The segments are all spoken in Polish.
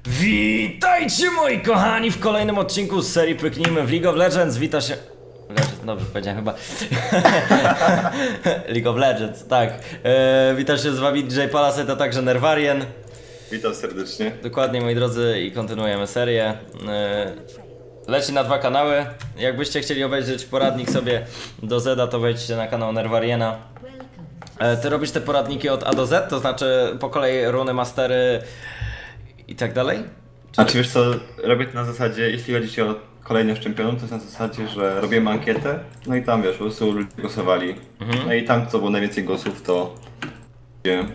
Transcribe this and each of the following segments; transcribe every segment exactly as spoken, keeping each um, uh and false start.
Witajcie moi kochani w kolejnym odcinku z serii Pyknijmy w League of Legends. Wita się... Dobrze powiedziałem chyba. League of Legends, tak. Eee, witam się z wami D J Palasite, a także Nerwarien. Witam serdecznie. Dokładnie moi drodzy i kontynuujemy serię. Eee, leci na dwa kanały. Jakbyście chcieli obejrzeć poradnik sobie do Zeda, to wejdźcie na kanał Nerwariena. Eee, ty robisz te poradniki od A do Z, to znaczy po kolei runy, mastery i tak dalej? A czy wiesz co, robię to na zasadzie, jeśli chodzi o kolejnych czempionów, to jest na zasadzie, że robię ankietę, no i tam wiesz, po prostu ludzie głosowali. Mhm. No i tam co było najwięcej głosów, to wiem.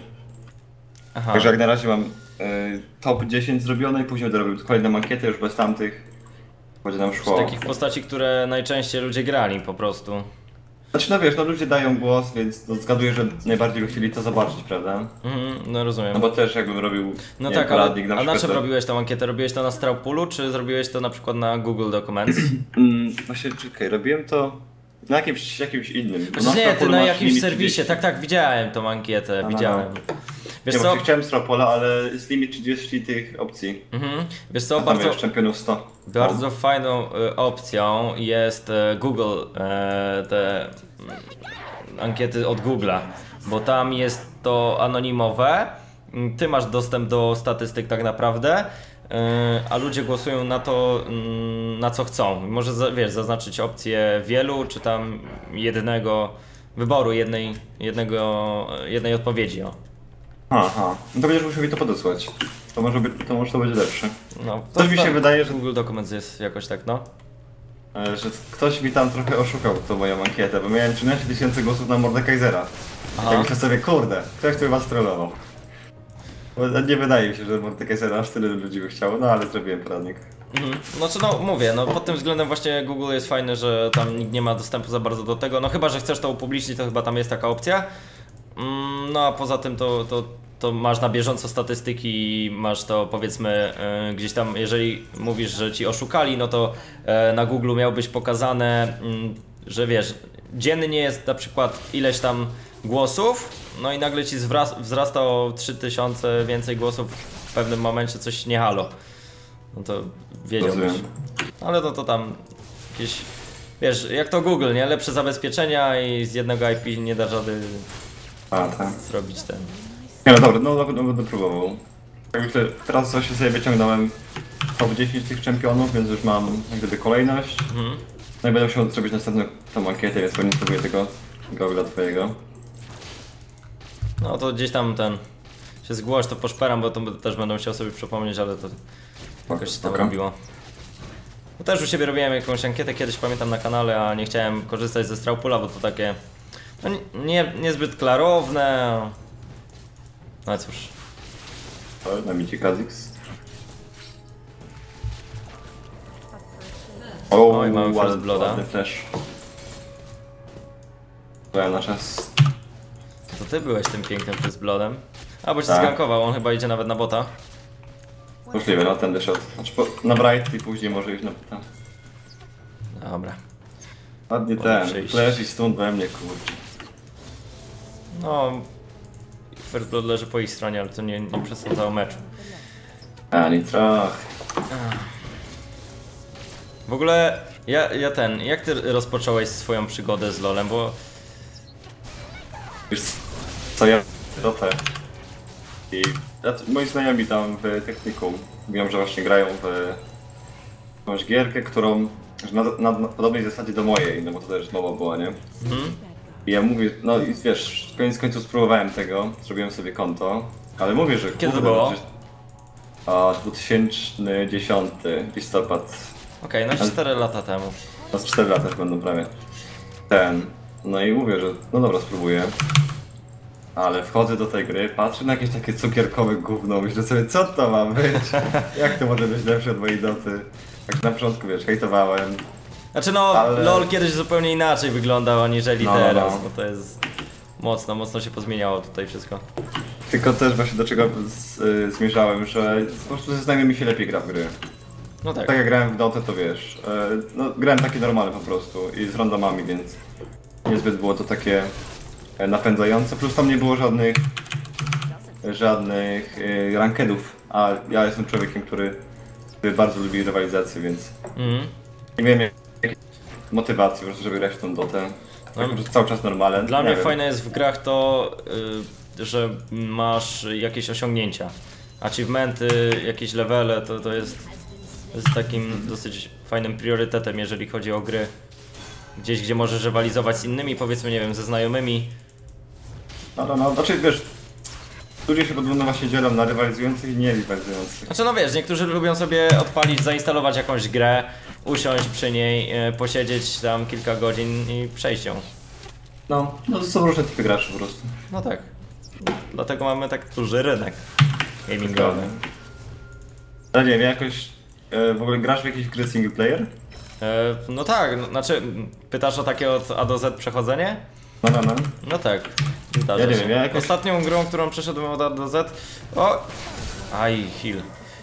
Aha. Także jak na razie mam y, top dziesięć zrobione i później będę robił kolejną ankietę już bez tamtych. Będzie nam szło. Z takich postaci, które najczęściej ludzie grali po prostu. Znaczy no wiesz, no ludzie dają głos, więc no, zgaduję, że najbardziej by chcieli to zobaczyć, prawda? Mhm, no rozumiem. No bo też jakbym robił, no nie tak, wiem, ale, poradnik na a na czym to... robiłeś tą ankietę? Robiłeś to na Strawpoolu, czy zrobiłeś to na przykład na Google Documents? mm, właśnie, czekaj, robiłem to na jakimś, jakimś innym. Znaczy, nie, ty na jakimś serwisie, tak, tak, widziałem tą ankietę, no, widziałem. No, no. Wiesz nie, co? Chciałem Strawpola, ale jest limit trzydzieści tych opcji. Mhm. Wiesz co, a bardzo, jest czempionów sto. Bardzo no. fajną y, opcją jest y, Google, y, te y, ankiety od Google'a, bo tam jest to anonimowe, ty masz dostęp do statystyk tak naprawdę, yy, a ludzie głosują na to, yy, na co chcą. Może za, wiesz, zaznaczyć opcję wielu, czy tam jednego wyboru, jednej, jednego, jednej odpowiedzi. O. Aha, no to będziesz musiał mi to podesłać. To może, by, to, może to będzie lepsze. No, to Coś mi się wydaje, że... Google Documents jest jakoś tak, no. Że ktoś mi tam trochę oszukał tą moją ankietę, bo miałem trzynaście tysięcy głosów na Mordekaisera. I tak myślę sobie, kurde, ktoś tu was trollował. Bo nie wydaje mi się, że Mordekaisera aż tyle ludzi by chciało, no ale zrobiłem poradnik. Mhm. Znaczy no mówię, no pod tym względem właśnie Google jest fajny, że tam nikt nie ma dostępu za bardzo do tego, no chyba, że chcesz to upublicznić, to chyba tam jest taka opcja. No a poza tym to, to, to masz na bieżąco statystyki i masz to powiedzmy yy, gdzieś tam, jeżeli mówisz, że ci oszukali, no to yy, na Google miałbyś pokazane, yy, że wiesz, dziennie jest na przykład ileś tam głosów, no i nagle ci wzrasta o trzy tysiące więcej głosów w pewnym momencie, coś nie halo. No to wiedziałbyś. Ale to, to tam jakieś, wiesz, jak to Google, nie? Lepsze zabezpieczenia i z jednego I P nie da rady A, tak. zrobić ten. Nie no dobra, no, no będę próbował. Tak myślę, teraz właśnie sobie wyciągnąłem top dziesięć tych czempionów, więc już mam jak gdyby kolejność. Mhm. No i będę musiał zrobić następną tą ankietę, więc pewnie spróbuję tego Google'a twojego. No to gdzieś tam ten się zgłoś, to poszperam, bo to też będę musiał sobie przypomnieć, ale to jakoś się tam robiło. No też u siebie robiłem jakąś ankietę kiedyś, pamiętam, na kanale, a nie chciałem korzystać ze Strawpoola, bo to takie no, nie, niezbyt klarowne. No cóż. Na micie Kha'Zix. O, Oj, mamy First Blooda. Flash. To na czas. To ty byłeś tym pięknym First Bloodem. A, bo cię tak. zgankował, on chyba idzie nawet na bota. Możliwe, no tędy szedł. Znaczy po, na Bright i później może iść na bota. Dobra. Ładnie ten, Flash i stun we mnie, kurczę. No, First Blood leży po ich stronie, ale to nie, nie przesądzało meczu. Ani trochę. W ogóle, ja, ja ten, jak ty rozpocząłeś swoją przygodę z LoLem, bo... Wiesz co, ja Dotę i ja, moi znajomi tam w technikum mówią, że właśnie grają w jakąś gierkę, którą na, na, na podobnej zasadzie do mojej, no bo to też mowa była, nie? Mhm. I ja mówię, no i wiesz, koniec końców spróbowałem tego, zrobiłem sobie konto, ale mówię, że... Kiedy to było? A, dwa tysiące dziesiąty listopad. Okej, okay, no cztery lata temu. No z cztery lata już będą prawie. Ten. No i mówię, że no dobra, spróbuję. Ale wchodzę do tej gry, patrzę na jakieś takie cukierkowe gówno, myślę sobie, co to ma być? Jak to może być lepsze od mojej Doty? Tak na początku, wiesz, hejtowałem. Znaczy no, ale... LoL kiedyś zupełnie inaczej wyglądał aniżeli no, teraz, no. no to jest... Mocno, mocno się pozmieniało tutaj wszystko. Tylko też właśnie do czego z, y, zmierzałem, że po prostu ze znajomymi się lepiej gra w gry. No tak. Tak jak grałem w Dotę, to wiesz, y, no grałem takie normalne po prostu i z randomami, więc niezbyt było to takie napędzające, plus tam nie było żadnych żadnych y, rankedów a ja jestem człowiekiem, który, który bardzo lubi rywalizację, więc Mhm. nie miałem jakiejś motywacji po prostu, żeby grać w tą dotę. Tak, No. że cały czas normalne. Dla nie mnie wiem. fajne jest w grach to, y, że masz jakieś osiągnięcia. Achievementy, jakieś levele, to, to jest, jest takim dosyć fajnym priorytetem, jeżeli chodzi o gry. Gdzieś, gdzie możesz rywalizować z innymi, powiedzmy, nie wiem, ze znajomymi. No, no, no, znaczy wiesz, ludzie się podobno właśnie dzielą na rywalizujących i nie rywalizujących. Znaczy no wiesz, niektórzy lubią sobie odpalić, zainstalować jakąś grę, usiąść przy niej, y, posiedzieć tam kilka godzin i przejść ją. No, no to są różne typy graczy po prostu. No tak. Dlatego mamy tak duży rynek gamingowy. Ale nie wiem, jakoś e, w ogóle grasz w jakieś gry single player? E, no tak, no, znaczy pytasz o takie od A do Z przechodzenie? No, no, no. No tak. Zdarza Ja nie się. wiem, ja jakoś- Ostatnią grą, którą przeszedłem od A do Z... O! Aj, heal.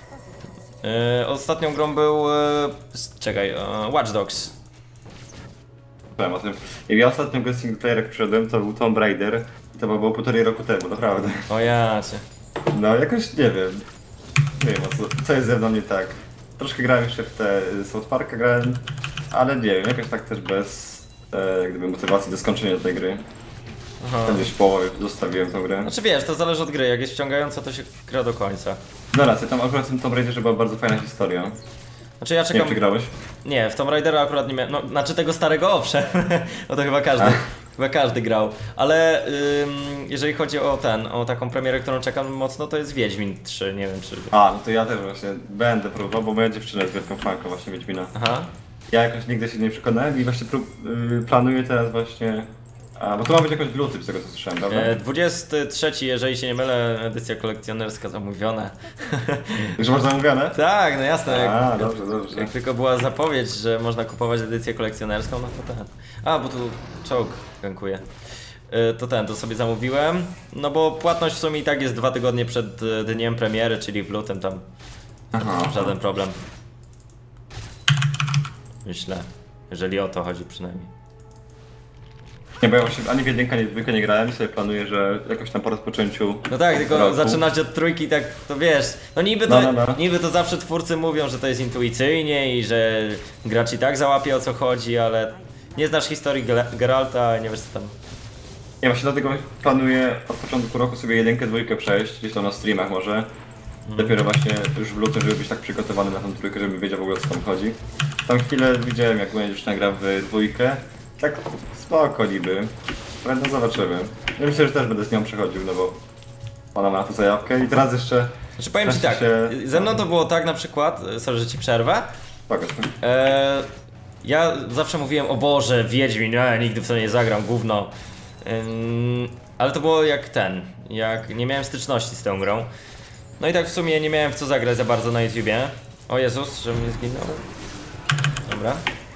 E, ostatnią grą był... E, s- czekaj, e, Watch Dogs. Powiem o tym. Jak ja ostatnio grę single player jak przyszedłem, to był Tomb Raider. I to było półtorej roku temu, naprawdę. O ja cię. No jakoś nie wiem. Nie wiem, o co, co jest ze mną nie tak. Troszkę grałem jeszcze w te South Parka grałem, ale nie wiem, jakoś tak też bez e, jak gdyby motywacji do skończenia tej gry. Aha. Tam gdzieś w połowie zostawiłem tą grę. Znaczy wiesz, to zależy od gry, jak jest wciągająca, to się gra do końca. No raczej, tam akurat w tym Tomb Raiderze była bardzo fajna historia. Znaczy ja Nie czekam... wiem, czy grałeś? Nie, w Tomb Raidera akurat nie miałem, no znaczy tego starego owszem, no to chyba każdy, Ach. chyba każdy grał, ale ym, jeżeli chodzi o ten, o taką premierę, którą czekam mocno, to jest Wiedźmin trzy, nie wiem czy... A, no to ja też właśnie będę próbował, bo moja dziewczyna jest wielką fanką właśnie Wiedźmina. Aha. Ja jakoś nigdy się nie przekonałem i właśnie prób, yy, planuję teraz właśnie... A, bo to ma być jakoś w lutym z tego co słyszałem, prawda? E, dwudziesty trzeci, jeżeli się nie mylę, edycja kolekcjonerska zamówiona. Już masz zamówione? Tak, no jasne, jak, A, dobrze, dobrze. jak tylko była zapowiedź, że można kupować edycję kolekcjonerską, no to ten... A, bo tu czołg gankuje. E, To ten, to sobie zamówiłem, no bo płatność w sumie i tak jest dwa tygodnie przed e, dniem premiery, czyli w lutym tam. Aha. Żaden problem. Myślę, jeżeli o to chodzi przynajmniej. Nie, bo ja właśnie ani w jedynkę, ani w dwójkę nie grałem i sobie planuję, że jakoś tam po rozpoczęciu No tak, tylko roku. zaczynać od trójki, tak to wiesz. No niby to, No, no, no. niby to zawsze twórcy mówią, że to jest intuicyjnie i że gracz i tak załapie o co chodzi, ale nie znasz historii Gel- Geralta, nie wiesz co tam. Nie, właśnie dlatego planuję od początku roku sobie jedynkę, dwójkę przejść, gdzieś tam na streamach może. Dopiero właśnie już w lutym, żeby być tak przygotowany na tą trójkę, żeby wiedział w ogóle o co tam chodzi. Tam chwilę widziałem, jak moja dziewczyna gra w dwójkę. Tak spoko niby. Ale no zobaczymy. Ja myślę, że też będę z nią przechodził, no bo ona ma na to zajawkę i teraz jeszcze... Znaczy powiem ci Wreszcie tak, się- ze mną to było tak na przykład, sorry, że ci przerwę. Pokaż. E, ja zawsze mówiłem, o Boże, Wiedźmin, ja nigdy w to nie zagram, gówno. Ym, ale to było jak ten, jak nie miałem styczności z tą grą. No i tak w sumie nie miałem w co zagrać za bardzo na YouTubie. O Jezus, że mnie zginął. Dobra.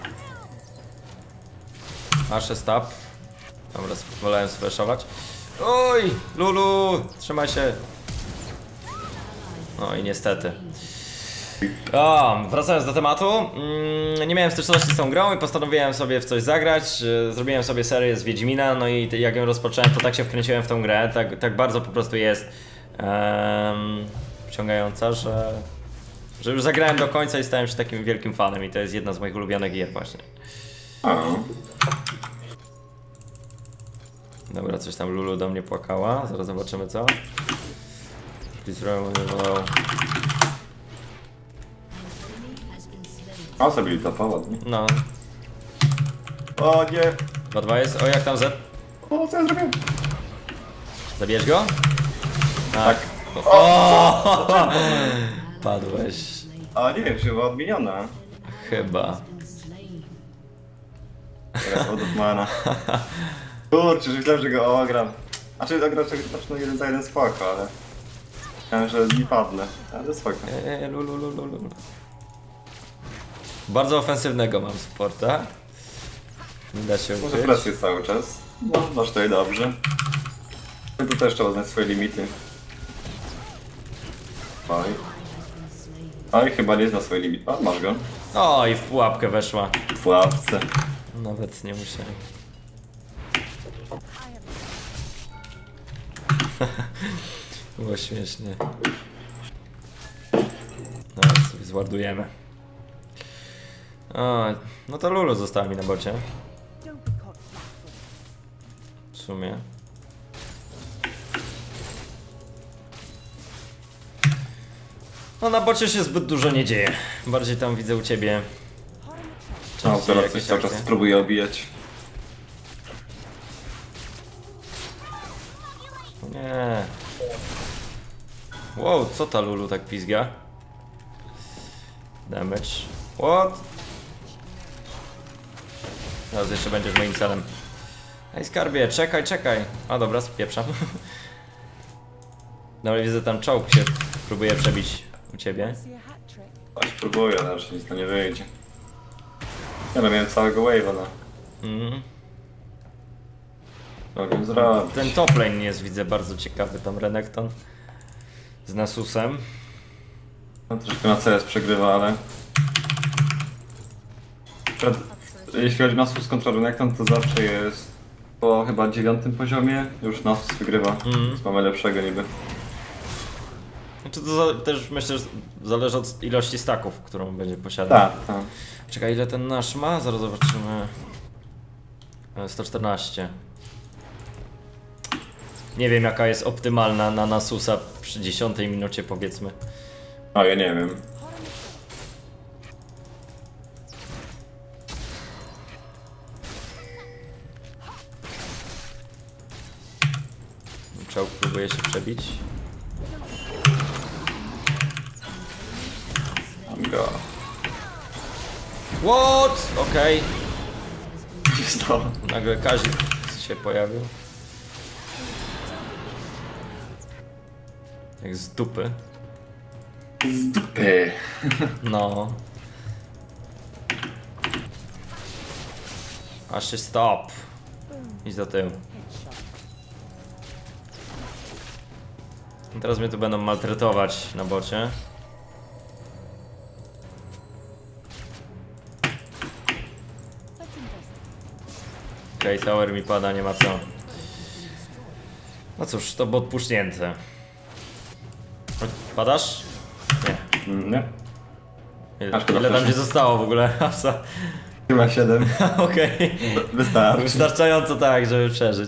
Asze stab. Dobra, wolałem sflashować. Oj, Lulu, trzymaj się. No i niestety. O, wracając do tematu, mm, nie miałem styczności z tą grą i postanowiłem sobie w coś zagrać. e, Zrobiłem sobie serię z Wiedźmina, no i jak ją rozpocząłem, to tak się wkręciłem w tą grę, tak, tak bardzo po prostu jest um, wciągająca, że, że już zagrałem do końca i stałem się takim wielkim fanem i to jest jedna z moich ulubionych gier właśnie. A, Dobra, coś tam Lulu do mnie płakała, zaraz zobaczymy co. Please roll, roll. a sobie topa, ładnie. No, O nie! dwa dwa jest, o jak tam Z? O, co ja zrobiłem? Zabierz go? Tak. O! Padłeś. A nie wiem, czy była odmieniona. Chyba. Teraz od Otmana. Kurczę, że myślałem, że go ogram. Znaczy zagrać no jeden za jeden spoko, ale... Myślałem, że nie padnę, ale spoko. Eee, lulu, lulu, lulu. Bardzo ofensywnego mam supporta. Nie da się Może ukryć. presję cały czas. No, masz tutaj dobrze. Tu też trzeba znać swoje limity. Oj. Oj, chyba nie zna swoje limity. O, masz go. O, i w pułapkę weszła. W łapce. Nawet nie musiałem. Było śmiesznie. Zwardujemy. O, no to Lulu została mi na bocie. W sumie. No na bocie się zbyt dużo nie dzieje. Bardziej tam widzę u ciebie. No, teraz coś jakieś cały czas akcje. próbuję obijać. Nie. Wow, co ta Lulu tak pizga? Damage. What? Teraz jeszcze będziesz moim celem. Ej skarbie, czekaj, czekaj. A dobra, spieprzam. Dobra, widzę tam czołg się próbuje przebić u ciebie. Aż próbuję, ale już nic to nie wyjdzie. Ja no miałem całego wave'a na... Mhm. Mogę zrobić. Ten top lane jest, widzę, bardzo ciekawy, tam Renekton z Nasusem. No, troszkę na C S przegrywa, ale... Przed... Jeśli chodzi o Nasus kontra Renekton, to zawsze jest po chyba dziewiątym poziomie już Nasus wygrywa, Mhm. więc mamy lepszego niby. Znaczy to za, też myślę, że zależy od ilości staków, którą będzie posiadał. Tak, tak. Czekaj, ile ten nasz ma? Zaraz zobaczymy. E, sto czternaście. Nie wiem jaka jest optymalna na Nasusa przy dziesiątej minucie powiedzmy. A ja nie wiem. Czołg próbuje się przebić. Mam go. What? Okej. Co się stało? Nagle Kazik się pojawił. Jak z dupy. Z dupy. No. Aż się stop. Idź do tyłu. I teraz mnie tu będą maltretować na bocie. Okej, okay, tower mi pada, nie ma co. No cóż, to bot pusznięte. Padasz? Nie. Mm, nie. Ile, Aż chyba ile tam też. ci zostało w ogóle? Hapsa. Chyba siedem. Okej. Wystarczy. Wystarczająco tak, żeby przeżyć.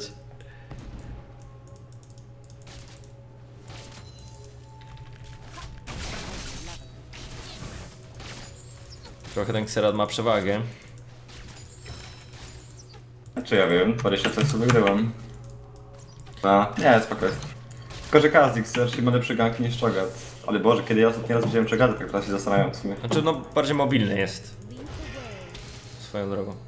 Trochę ten Xerath ma przewagę. Znaczy ja wiem, dwadzieścia C S wygrywam. A, nie, spoko jest. Tylko, że Kha'Zix raczej ma lepszy gank niż Cho'Gath. Ale Boże, kiedy ja ostatni raz widziałem Cho'Gatha, tak teraz się zastanawiam w sumie. Znaczy no bardziej mobilny jest. Swoją drogą.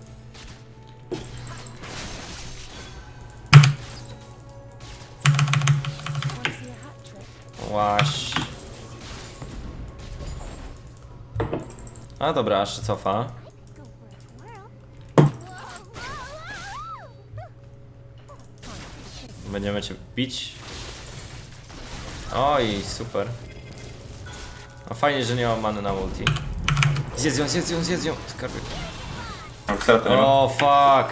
Łaś. A dobra, aż się cofa. Będziemy cię bić. Oj, super. A fajnie, że nie mam many na ulti. Zjedz ją, zjedz ją, zjedz ją. Skarbie. Mam Xerath, nie ma. O, fuck.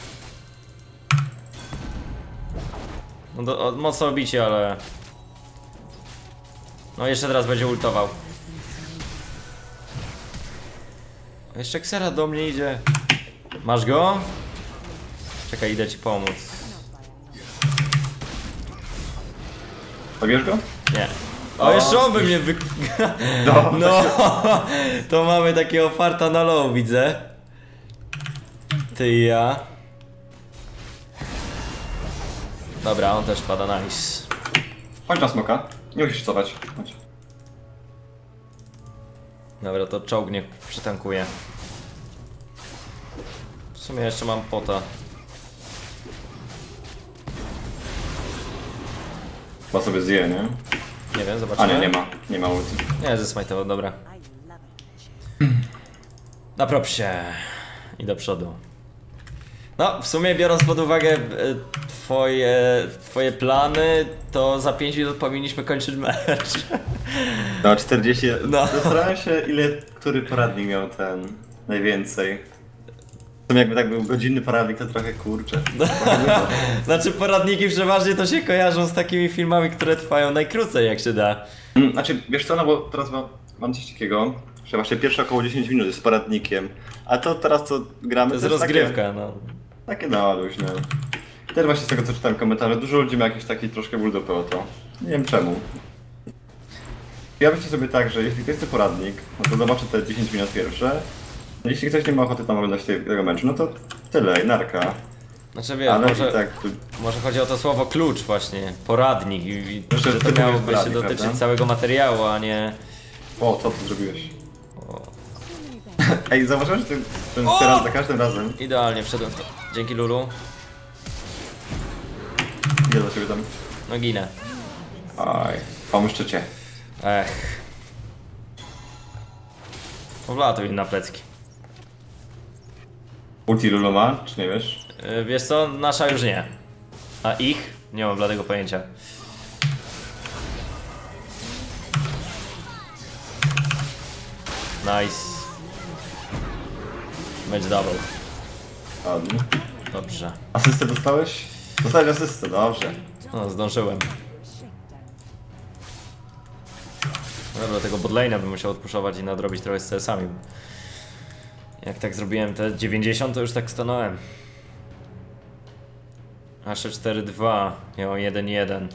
No do, o, mocno bicie, ale... No jeszcze teraz będzie ultował. Jeszcze Xerath do mnie idzie. Masz go? Czekaj, idę ci pomóc. Zabierz go? Nie. O, jeszcze on by mnie wy... No. No, to mamy takiego farta na low, widzę. Ty i ja. Dobra, on też pada, nice. Chodź na smoka. Nie musisz cofać. Chodź. Dobra, to czołg niech przytankuje. W sumie jeszcze mam pota. Chyba sobie zje, nie? Nie wiem, A zobaczymy. nie, nie ma. Nie ma ulti. Nie, zesmajtował, dobra. Naprop się. I do przodu. No, w sumie biorąc pod uwagę e, twoje, twoje plany, to za pięć minut powinniśmy kończyć mecz. No, czterdzieści. No. Zastanawiam się, ile który poradnik miał ten najwięcej. W sumie jakby tak był godzinny poradnik, to trochę kurczę. Znaczy poradniki przeważnie to się kojarzą z takimi filmami, które trwają najkrócej jak się da. Mm, Znaczy, wiesz co, no bo teraz wam, mam coś takiego, że właśnie pierwsze około dziesięć minut jest poradnikiem, a to teraz co gramy To jest też rozgrywka, takie, no. takie na luźne. Też właśnie z tego co czytałem komentarze, dużo ludzi ma jakiś taki troszkę ból dupy o to. Nie wiem czemu. Ja myślę sobie tak, że jeśli to jest poradnik, no to zobaczę te dziesięć minut pierwsze. Jeśli ktoś nie ma ochoty tam oglądać tego meczu, no to tyle i narka. Znaczy wiesz, Ale może, i tak, może chodzi o to słowo klucz właśnie, poradnik i, i Jeszcze że to wtedy miałoby jest się poradnik, dotyczyć prawda? całego materiału, a nie... o, co ty zrobiłeś? O, Ej, zauważyłeś, że ten, ten O! teraz za każdym razem. idealnie wszedłem w to. Dzięki Lulu. Ile do ciebie tam? No ginę. Aj, pomyślcie cię. Ech. Powlatuj na plecki. Ulti Lulu ma, czy nie wiesz? Yy, wiesz co, nasza już nie. A ich? Nie mam bladego pojęcia. Nice. Mecz double. Ładnie. Dobrze. Asystę dostałeś? Dostałeś asystę, dobrze. No, zdążyłem. Dobra, tego bodlane'a bym musiał odpuszować i nadrobić trochę z C S-ami. Jak tak zrobiłem te dziewięćdziesiąt, to już tak stanąłem. Asze cztery dwa, ja mam jeden jeden.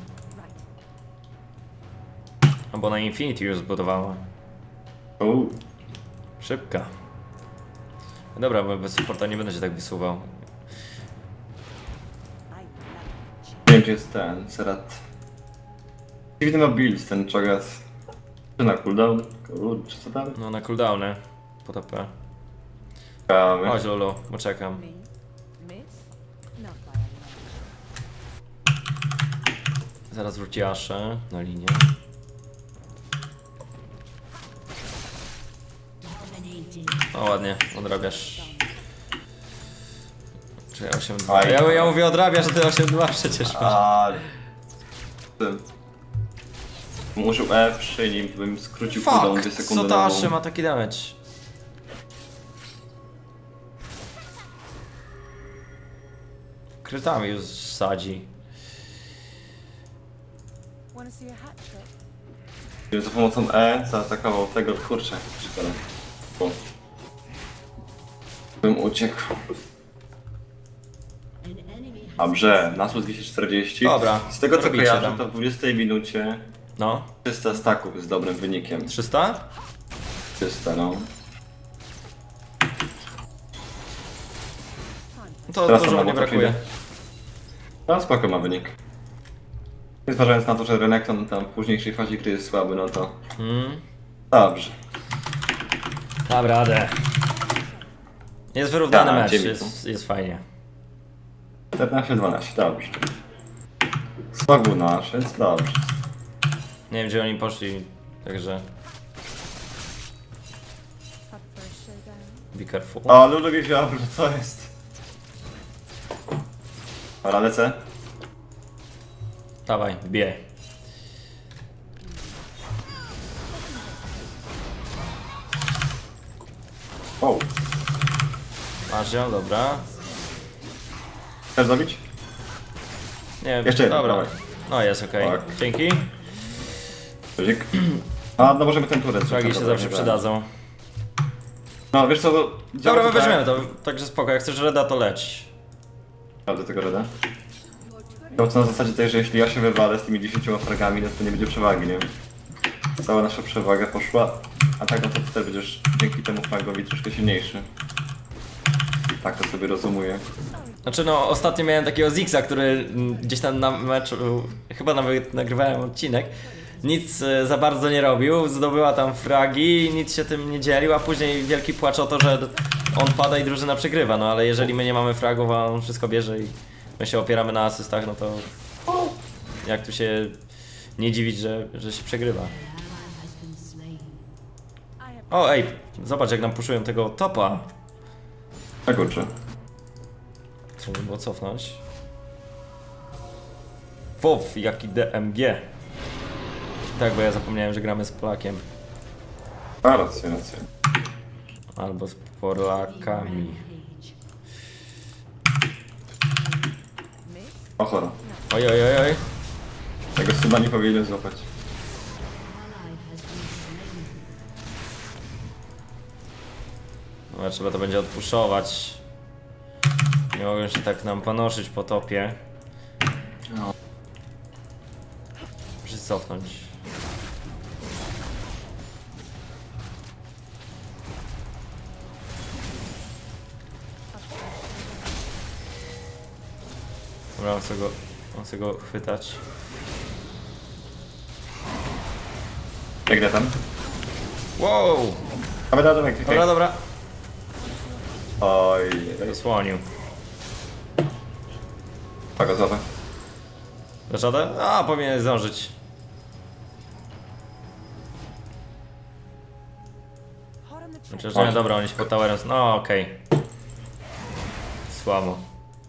Albo na Infinity już zbudowała. Uuu. Szybka. Dobra, bo bez supporta nie będę się tak wysuwał. Nie wiem gdzie jest ten, Serat. Dziwny ma build ten Cho'Gath. Czy na cooldown? Kurczę, co tam? No na cooldowny. Po T P. Ciekawe. Chodź Lulu, bo czekam. Zaraz wróci Ashe na linię. O ładnie, odrabiasz. Czy osiem dwa? Aj. Ja, ja mówię odrabiasz, a ty osiem dwa przecież masz. A... Tym. Użył E przy nim, to bym skrócił cooldown dwie Fuck, sekundy co ta nową. Ashe ma taki damage? Krytami już sadzi. Gdybym za pomocą E zaatakował tego, kurczę, szkoda. O. Bym uciekł. Dobrze, nasus dwieście czterdzieści. Dobra, Z tego co robicie kojarzę, tam. to w dwudziestej minucie No, trzysta staków jest dobrym wynikiem. trzysta? trzysta, no. To Teraz dużo tam nie na brakuje. motor No spoko ma wynik. I zważając na to, że Renekton tam w późniejszej fazie gry jest słaby, no to Mm. dobrze. Dam radę. Jest wyrównany Ja na mecz, dziewięć, jest, jest fajnie. czternaście dwanaście, dobrze. Słabu nasz, więc dobrze. Nie wiem gdzie oni poszli, także... Be careful. O, Lulu wiedział, że co jest. Dobra, lecę. Dawaj, wbijaj. O, Masz ją, dobra. chcesz zabić? Nie wiem, Jeszcze jeden, dobra. dawaj. No jest okej, Tak. dzięki. Guzik. A, no możemy ten turret. Fragi się zawsze przydadzą. No, wiesz co, to działa Dobra, my to tak- weźmiemy to, także spoko, jak chcesz Reda to leć. Prawda tego Reda? To na zasadzie tej, że jeśli ja się wywalę z tymi dziesięcioma fragami, no to nie będzie przewagi, nie? Cała nasza przewaga poszła, a tak no to wtedy będziesz dzięki temu fragowi troszkę silniejszy. Tak to sobie rozumuję. Znaczy no, ostatnio miałem takiego Zixa, który mm, gdzieś tam na meczu, chyba nawet nagrywałem odcinek, nic e, za bardzo nie robił, zdobyła tam fragi, nic się tym nie dzielił, a później wielki płacz o to, że on pada i drużyna przegrywa, no ale jeżeli my nie mamy fragów, a on wszystko bierze i my się opieramy na asystach, no to jak tu się nie dziwić, że, że się przegrywa. O ej, zobacz jak nam puszują tego topa. Tak kurczę. Trzeba by było cofnąć. WoW, jaki D M G. Tak, bo ja zapomniałem, że gramy z Polakiem. A, racja, racja. Albo z Polakami. O chora. Oj, oj, oj, oj. Tego chyba nie powinienem złapać. No, trzeba to będzie odpuszować. Nie mogę się tak nam panoszyć po topie. No. Muszę cofnąć. Dobra, on sobie go, on sobie go chwytać. Jak gra tam? Wow! Dobra, dobra, klikaj. Dobra, dobra. Oj, Zasłonił. tak, gotowe. Dasz radę? A, powinien zdążyć. Znaczy, że nie, dobra, oni się pod towerem... No, okej. Okay. Słabo.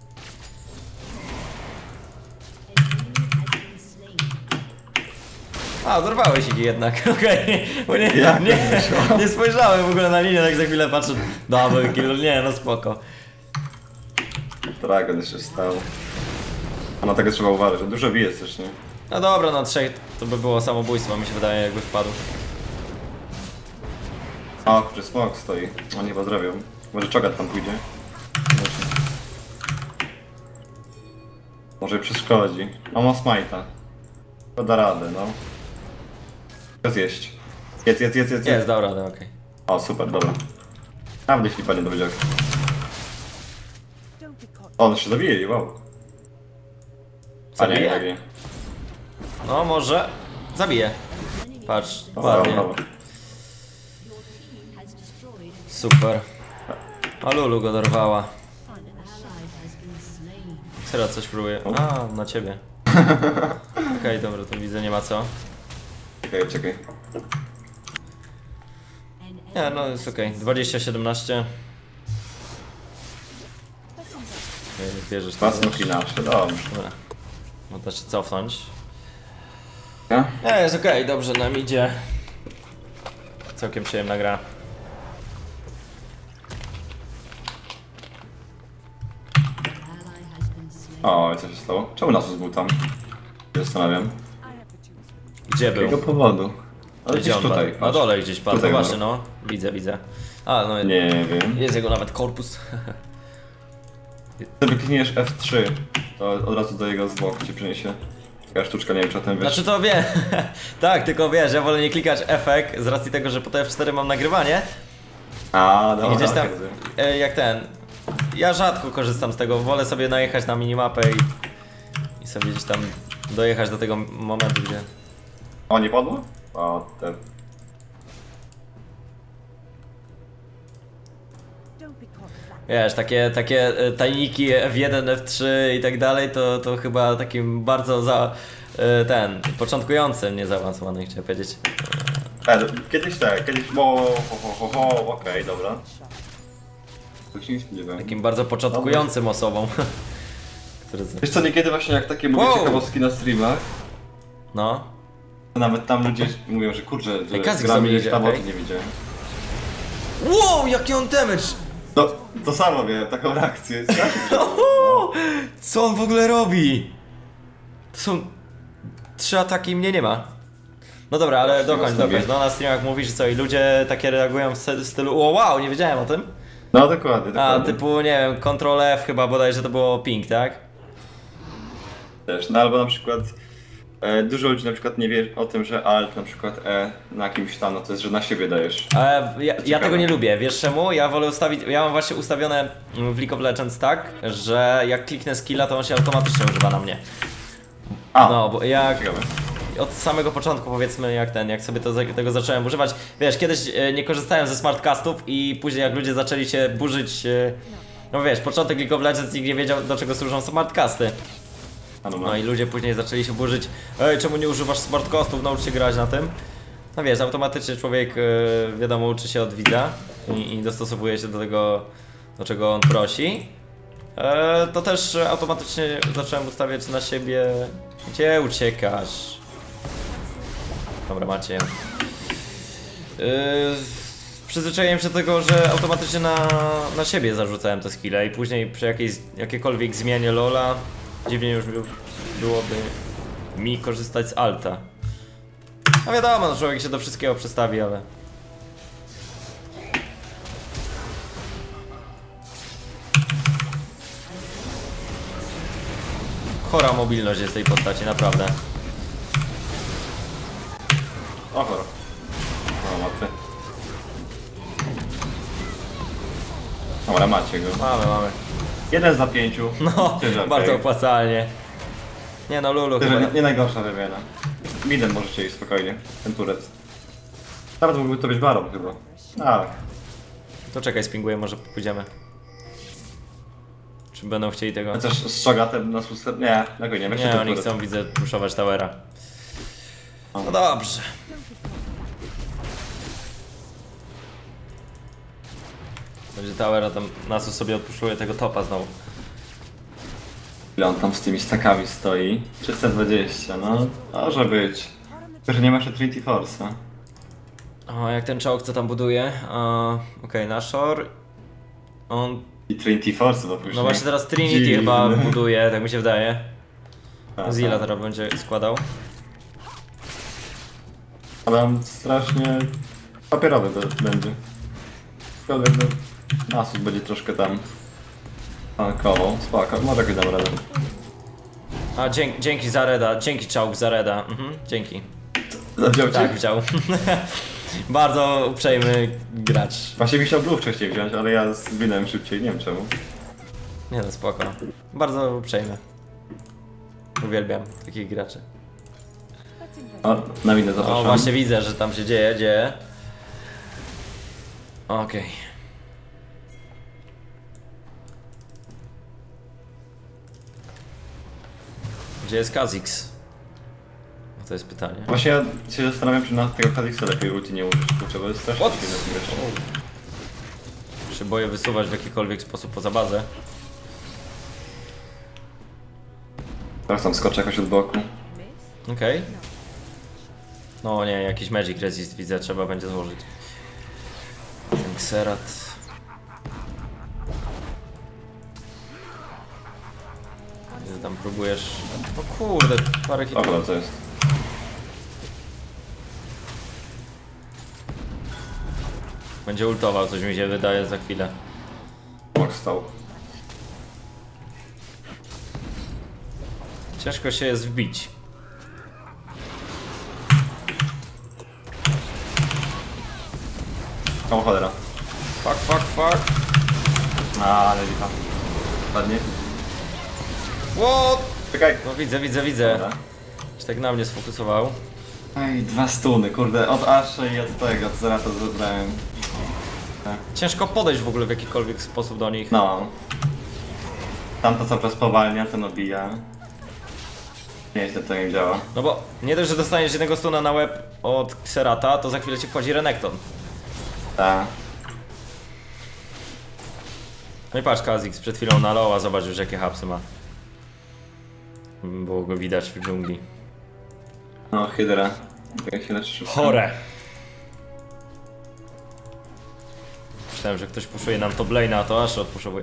A, oderwałeś ich jednak, okej. Okay. Nie, Jak nie, nie spojrzałem w ogóle na linię, tak za chwilę patrzę. Double kill, nie, no spoko. Dragon jeszcze stał. A na tego trzeba uważać, że dużo bije też, nie? No dobra, na trzech to by było samobójstwo, mi się wydaje, jakby wpadł. O, kurczę, smok stoi. Oni chyba zrobią. Może czogat tam pójdzie. Może, Może przeszkodzi. On ma smajta. To da radę, no. Chcę zjeść. Jedz, jedz, jedz, jedz. Jest, dał radę, okej. Okay. O, super, dobra. Nawet jeśli padnie do wydziałku. O, on się zabije, wow. A nie, Zabije? tak nie. No może. Zabiję. Patrz, O, ładnie. dobra. Super. A Lulu go dorwała. Teraz coś próbuję. A, na ciebie. Okej, okay, dobra, to widzę, nie ma co. Czekaj, czekaj. Nie, no jest okej. Okay. dwadzieścia siedemnaście. Bierzesz Dwa to. smoki nasze, dobrze. Dobra. No to się cofnąć. Ja? Nie, jest okej, okay, dobrze nam idzie. Całkiem przyjemna gra. O, co się stało? Czemu Nasus był tam? Się zastanawiam. Gdzie Z był? jakiego powodu? Ale Gdzie gdzieś on tutaj. padł? Na patrz. dole gdzieś padł, Tutaj właśnie no. no. Widzę, widzę. A, no Nie wiem. jest jego nawet korpus. Gdy klikniesz F trzy, to od razu do jego zwłok cię przyniesie. Taka sztuczka, nie wiem czy o tym wiesz. Znaczy to wiem, tak, tylko wiesz, ja wolę nie klikać efekt z racji tego, że po F cztery mam nagrywanie. A, I dobra, gdzieś tam, kiedy? e, jak ten, ja rzadko korzystam z tego, wolę sobie najechać na minimapę i, i sobie gdzieś tam dojechać do tego momentu, gdzie... O, nie padło? O, ten. Wiesz, takie, takie e, tajniki F jeden, F trzy i tak dalej, to, to chyba takim bardzo za, e, ten, początkującym, nie zaawansowanym, chciałem powiedzieć. E, kiedyś tak, kiedyś bo, ho, ho, ho, ho, okej, okay, dobra. To się nie spodziewałem. Takim bardzo początkującym osobom. Który... Wiesz co, niekiedy właśnie jak takie mówię Wow. ciekawostki na streamach, No. to nawet tam ludzie mówią, że kurczę, że Ej, Kazik gramy sobie gdzieś idzie, tam, o okej. tym nie widziałem. Wow, jaki on damage! To, to samo miałem, taką reakcję. Oho! Co on w ogóle robi? To są trzy ataki i mnie nie ma. No dobra, ale dokończ, dokończ. No na streamach mówisz co i ludzie takie reagują w stylu o wow, nie wiedziałem o tym. No dokładnie, dokładnie. A typu, nie wiem, Ctrl F chyba bodajże to było ping, tak? Też, no albo na przykład e, dużo ludzi na przykład nie wie o tym, że Alt na przykład E na kimś tam, no to jest, że na siebie dajesz. Ale ja, ja ciekawe. tego nie lubię, wiesz czemu? Ja wolę ustawić, ja mam właśnie ustawione w League of Legends tak, że jak kliknę skilla to on się automatycznie używa na mnie. A, No, bo jak ciekawe. od samego początku powiedzmy jak ten, jak sobie to, tego zacząłem używać, wiesz, kiedyś e, nie korzystałem ze smartcastów i później jak ludzie zaczęli się burzyć, e, no wiesz, początek League of Legends nikt nie wiedział do czego służą smartcasty. A no, no. No i ludzie później zaczęli się burzyć, ej, czemu nie używasz smartcastów, naucz się grać na tym. No wiesz, automatycznie człowiek, e, wiadomo, uczy się od widza i, i dostosowuje się do tego, do czego on prosi. E, to też automatycznie zacząłem ustawiać na siebie, gdzie uciekasz. Dobra, macie. Yy, przyzwyczaiłem się do tego, że automatycznie na, na siebie zarzucałem te skille i później przy jakiejś, jakiejkolwiek zmianie lola dziwnie już by, byłoby mi korzystać z alta. No wiadomo, no człowiek się do wszystkiego przestawi, ale... Chora mobilność jest tej postaci, naprawdę. O, choro. O, łatwy. Dobra, macie go. Mamy, mamy. Jeden za pięciu. No, Ciężar, bardzo okej. opłacalnie. Nie no, Lulu Tyle, chyba... nie, nie najgorsza wymiana. Midem możecie iść spokojnie, ten turet. Nawet mógłby to być baron chyba. Ale. To czekaj, spinguję, może pójdziemy. Czy będą chcieli tego? Chociaż z Shogatem na szóstce... Nie, tego nie, weźcie Nie, ten oni turet. chcą, widzę, puszować towera. No dobrze. Będzie towera, tam Nasus sobie odpuszczuje tego topa znowu. Ile on tam z tymi stakami stoi? trzysta dwadzieścia, no może być. Tylko, że nie ma jeszcze Trinity Force'a. O, jak ten czołg co tam buduje? O, Okej, okay, Nashor. On... I Trinity Force, bo później. No właśnie teraz Trinity Dziwny. chyba buduje, tak mi się wydaje. Tak, Zilla tak. teraz będzie składał. Ale on strasznie papierowy to będzie. Aczkolwiek no, Nasus będzie troszkę tam tankował. Spoko, może jakoś dam radę. A dzięki, dzięki za Reda, dzięki czołg za Reda. Mhm, dzięki. Wziął cię? Tak, wziął. Bardzo uprzejmy gracz. Właśnie mi chciał Blue wcześniej wziąć, ale ja zwinąłem szybciej, nie wiem czemu. Nie no, spoko. Bardzo uprzejmy. Uwielbiam takich graczy. O, na minę zapraszam. O, właśnie widzę, że tam się dzieje, dzieje. Okej. Gdzie jest Kha'Zix? No to jest pytanie. Właśnie ja się zastanawiam, czy na tego Kha'Zixa lepiej ulti nie użyć, kurczę, bo jest strasznie What? dziwne w tym grze. Się boję wysuwać w jakikolwiek sposób poza bazę. Teraz tam skoczę jakoś od boku. Okej. Okay. No nie, jakiś Magic Resist widzę, trzeba będzie złożyć. Ten Xerath. Ty tam próbujesz... O kurde, parę hitów. O, co jest? Będzie ultował, coś mi się wydaje za chwilę. Bok stał. Ciężko się jest wbić. O, cholera. Fuck, fuck, fuck. A, ale licha. Ładnie. What? Czekaj. No widzę, widzę, widzę. Dobra. Się tak na mnie sfokusował. Ej, dwa stuny, kurde, od Asha i od tego, od Zerata zebrałem. Ciężko podejść w ogóle w jakikolwiek sposób do nich. No. Tamto cały czas powalnia, ten obija. Nie wiem, to nie działa. No bo nie dość, że dostaniesz jednego stuna na łeb od Xerata, to za chwilę ci wchodzi Renekton. Tak. No i patrz, Kha'Zix przed chwilą na loa, zobacz już jakie hapsy ma. Było go widać w dżungli. No, Hydra. Tak się leczy szybko. Chore! Myślałem, że ktoś puszuje nam top lane'a, a to aż odpuszowuje.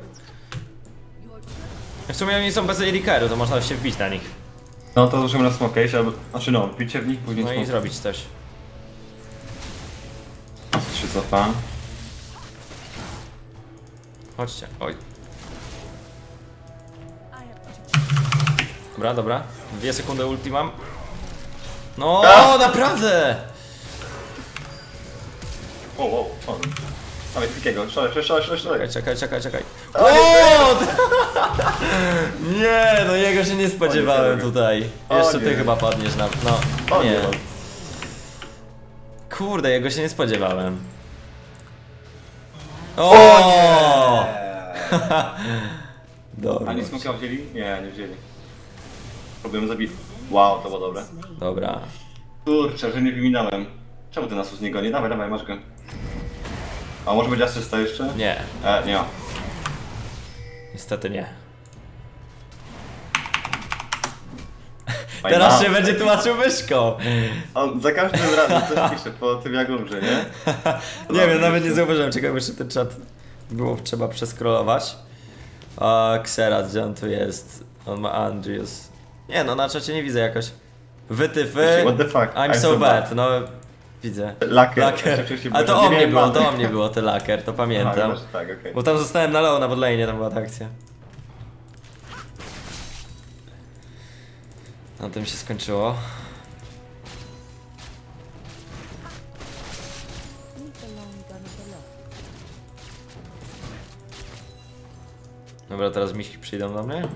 W sumie oni są bez Erikeru, to można się wbić na nich. No to złożymy na smoke iść, albo... Znaczy no, wbicie w nich, później No i smoke. zrobić coś. się cofa. Chodźcie, oj. Dobra, dobra. Dwie sekundy ulti mam. No, A! naprawdę! O, o, o. Dawaj, takiego, szalej, szalej, szalej, szalej, szalej. Czekaj, czekaj, czekaj, czekaj. O, O! Nie, no jego się nie spodziewałem tutaj. O, Jeszcze nie. ty chyba padniesz na... No, O, nie. nie. Kurde, jego się nie spodziewałem. O! O nie! Dobra. A nie smoka wzięli? Nie, nie wzięli. Próbujemy zabić. Wow, to było dobre. Dobra. Kurczę, że nie wyminąłem. Czemu ty nas nie goni? Dawaj, dawaj, masz go. A może być asysta jeszcze? Nie, E, nie ma. niestety nie. Fajna. Teraz się będzie tłumaczył myszką. On za każdym razem coś pisze po tym jak umrze, nie? Nie wiem, nawet nie zauważyłem, czego jeszcze ten czat było trzeba przeskrolować. A Xerath, gdzie on tu jest? On ma Andrius. Nie no, na czacie nie widzę jakoś. Wytyfy. What the fuck? I'm so bad, no widzę. Laker. Laker. Oczywiście Ale to było, o że mnie nie było, miałem to o many. mnie było, to laker, to Aha, pamiętam. chyba, że tak, okej. Bo tam zostałem na low na botlane, tam była ta akcja. Na tym się skończyło. Dobra, teraz miśki przyjdą do mnie.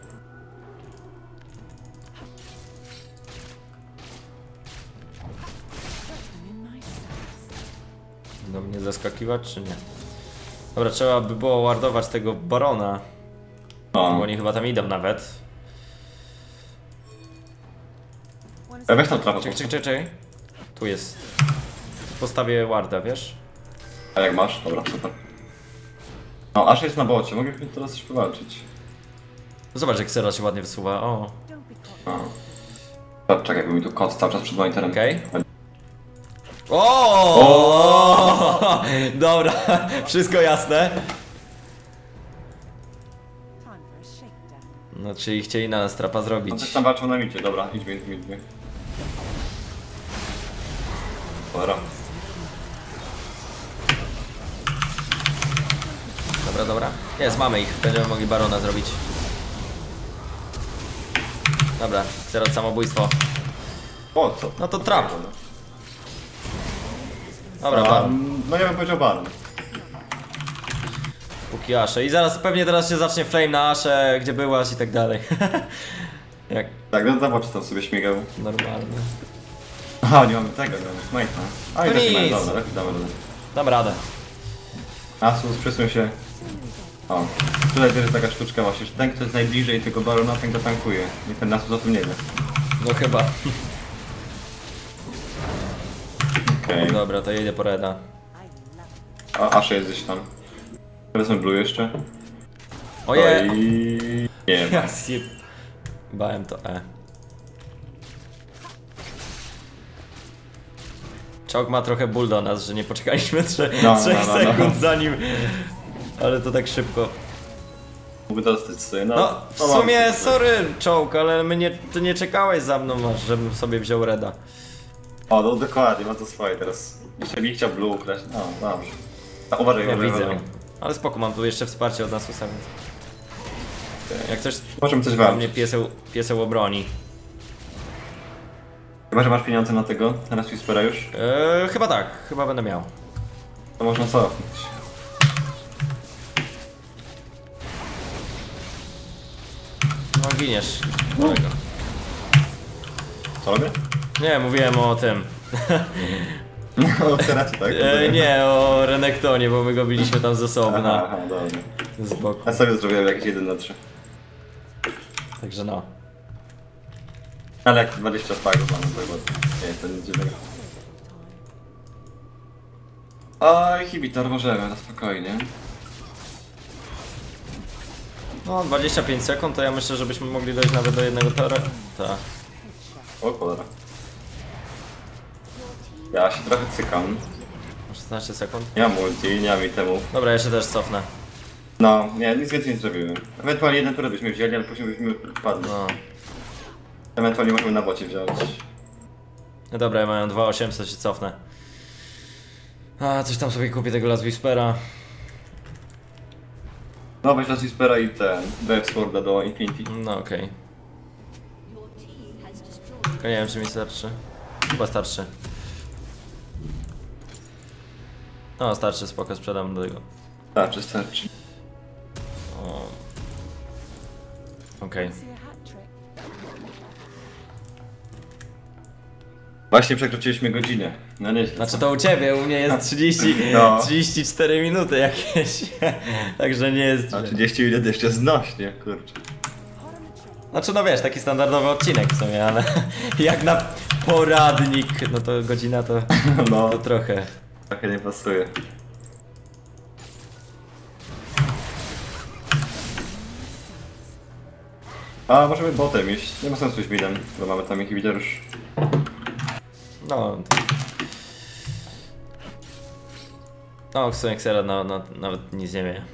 Do mnie zaskakiwać, czy nie? Dobra, trzeba by było wardować tego barona. O. Bo oni chyba tam idą nawet. Ja weź tam trafę. Czek, czek, czek, czek. Tu jest. Postawię warda, wiesz? A jak masz? Dobra, super. No, aż jest na bocie, moglibyśmy teraz coś powalczyć. Zobacz, jak Sera się ładnie wysuwa. O. No. Dobra, czekaj, jakby mi tu kot cały czas przed monitorem. Okej. O! Dobra, wszystko jasne. No, czyli chcieli na nas trapa No zrobić. coś tam walczą na micie, dobra, idźmy, idźmy, idźmy. Dobra. Dobra, dobra. Jest, mamy ich. Będziemy mogli barona zrobić. Dobra, zero samobójstwo. O, co? No to trap. Dobra, A, baron. no ja bym powiedział baron. Póki Asze. I zaraz pewnie teraz się zacznie flame na Asze, gdzie byłaś i tak dalej. Jak Tak, no zobacz, tam sobie śmigał. normalnie. Aha, nie mamy tego, nie mamy smite'a. A i No też nie mamy, nic. dobra, lepiej damy radę. Dam radę. Asus, przesuń się. O, tutaj też jest taka sztuczka właśnie, że ten, kto jest najbliżej tego barona, ten go tankuje. I ten Asus o tym nie wie. No chyba. Okej. Dobra, to jedę po reda. A Ashe jest gdzieś tam. Wezmę blue jeszcze. Ojej! Oj, nie Ja się... Bałem to E. Czołg ma trochę ból do nas, że nie poczekaliśmy trzech No, trzech no, no, sekund no. zanim... Ale to tak szybko. mógłby dostać sobie, no. No, w no, sumie mam- sorry czołg, ale my nie, ty nie czekałeś za mną aż, żebym sobie wziął reda. O, no dokładnie, ma to swoje teraz. Jeszcze mi chciał blue ukraść, no dobrze. A, uważaj, Ja uważaj, widzę. uważaj. Ale spoko, mam tu jeszcze wsparcie od Nasusa, więc... Jak coś... Możemy coś Dla mnie walczyć. pieseł, pieseł obroni. Chyba, że masz pieniądze na tego, teraz Whispera już, Eee, chyba tak, chyba będę miał. to można cofnąć. No giniesz. Kolego. Co robię? Nie, mówiłem o tym. O Obseracie, tak? E, nie, o Renektonie, bo my go biliśmy tam z Aha, osobna. aha, dobrze. Z boku. Ja sobie zrobiłem jakieś jeden na trzy. Także no. Ale jak dwadzieścia spagów mamy, to chyba nie jest to nic dziwnego. Oj, Hibitor, możemy, na spokojnie. No, dwadzieścia pięć sekund, to ja myślę, że byśmy mogli dojść nawet do jednego tora. Tak. O cholera. Ja się trochę cykam. szesnaście sekund. Nie mam ulti, nie mam itemu. Dobra, ja się też cofnę. No, nie, nic więcej nie zrobimy. Ewentualnie jeden turret byśmy wzięli, ale później byśmy wpadli. No. Ewentualnie możemy na bocie wziąć. No dobra, ja mam dwa tysiące osiemset, się cofnę. A, coś tam sobie kupię tego Last Whispera. No weź Last Whispera i ten, Death Sworda do Infinity. No okej. Tylko nie wiem, czy mi starczy. Chyba starczy. No, starczy, spoko, sprzedam do tego. Tak, wystarczy. O. Okej. Właśnie przekroczyliśmy godzinę. No nieźle. Znaczy to u ciebie, u mnie jest trzydzieści, No. trzydzieści cztery minuty jakieś. Także nie jest A źle. trzydzieści minut jeszcze znośnie, kurczę. Znaczy no wiesz, taki standardowy odcinek w sumie, ale jak na poradnik, no to godzina to, No, to trochę. trochę nie pasuje. A możemy botem iść. Nie ma sensu iść midem, bo mamy tam inhibitor już. No. No, w sumie Xera na, na, nawet nic nie wie.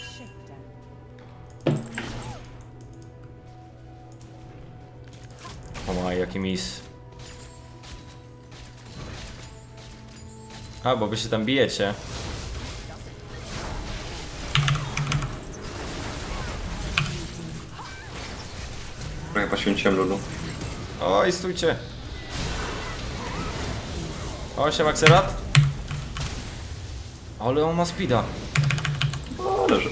O maj, jaki mis. A, bo wy się tam bijecie. Trochę poświęciłem Lulu. Oj, stójcie. O, siema Xerath. Ale on ma speeda. O, leży.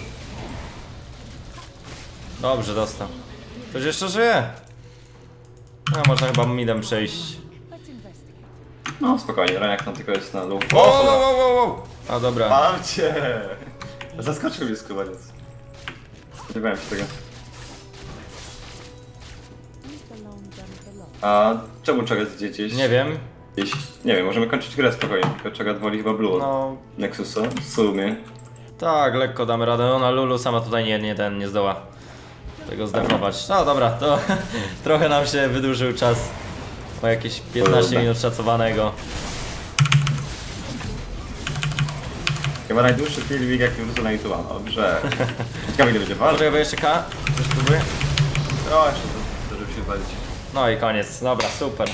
Dobrze, dostał. Ktoś jeszcze żyje? No, można chyba midem przejść. No spokojnie, Raniak tam tylko jest na lub. Wow, wow, wow, wow, wow. A dobra. Mam cię! Zaskoczył mnie skubaniec. Spodziewałem się tego. A czemu Czagat idzie gdzieś? Nie wiem. Gdzieś, nie wiem, możemy kończyć grę spokojnie, tylko Czagat woli chyba Blue No, Nexusa, w sumie. tak, lekko damy radę. Ona Lulu sama tutaj nie, nie ten nie zdoła tego zdefować. No dobra, to trochę nam się wydłużył czas. O jakieś piętnaście minut szacowanego. Chyba najdłuższy filmik jaki wrócę na YouTube, dobrze. Ciekawe ile będzie walczył. Poczekaj, bo jeszcze K. Coś próbuję. O, jeszcze to, to żeby się walić. No i koniec. Dobra, super.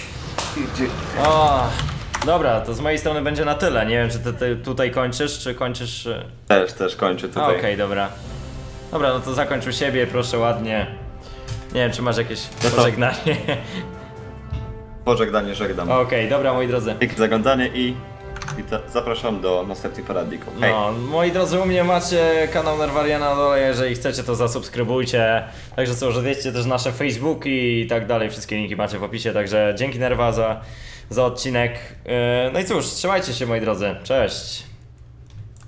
O, dobra, to z mojej strony będzie na tyle. Nie wiem, czy ty, ty tutaj kończysz, czy kończysz... y, Też, też kończę tutaj. Okej, dobra. Dobra, no to zakończ u siebie, proszę ładnie. Nie wiem, czy masz jakieś No to- pożegnanie. Pożegnanie żegnam. Okej, dobra, moi drodzy. Dzięki za oglądanie i, i to, zapraszam do następnych poradników. Hej! No, moi drodzy, u mnie macie kanał Nerwariana na dole, jeżeli chcecie to zasubskrybujcie. Także cóż, odwiedźcie też nasze Facebooki i tak dalej, wszystkie linki macie w opisie, także dzięki Nerwa za, za odcinek. Yy, No i cóż, trzymajcie się moi drodzy, cześć!